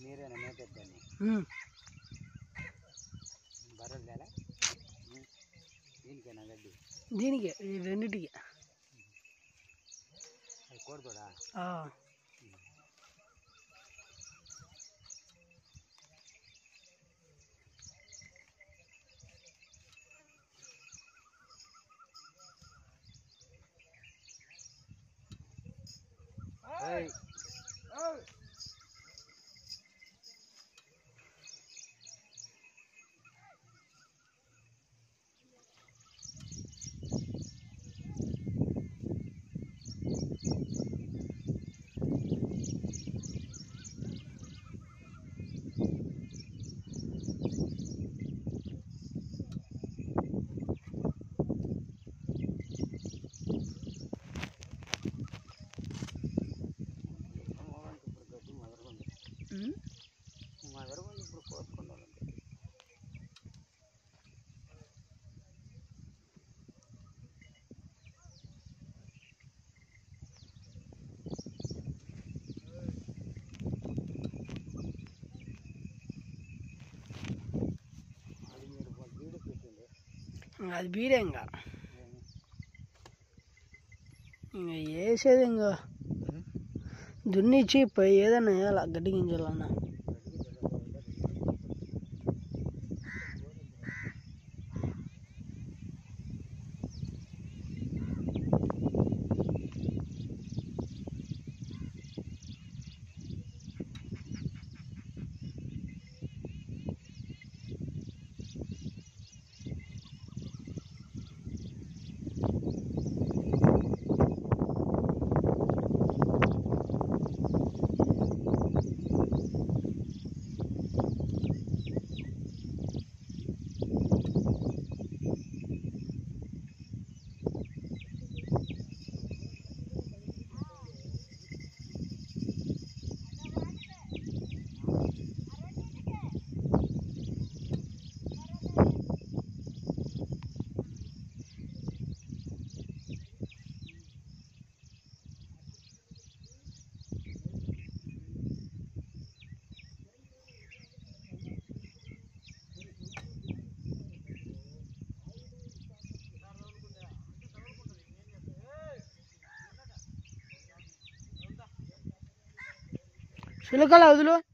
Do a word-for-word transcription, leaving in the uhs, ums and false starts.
మీరేనా మేపెద్దాన్ని బర్రెలు తేలా దీనికేనా గడ్డి దీనికే ఈ రెండింటికి అది కోరుకోడా Hey. Oh. మదరగొంది ఇప్పుడు కోసుకుంటారంటే అది మీరు బీడు పెట్టింది అది బీడే ఇంకా ఇంకా వేసేది ఇంకా దున్నిచ్చి పోయి ఏదన్నా వేయాలి గడ్డి గింజలన్నా చిలుకలు వదులు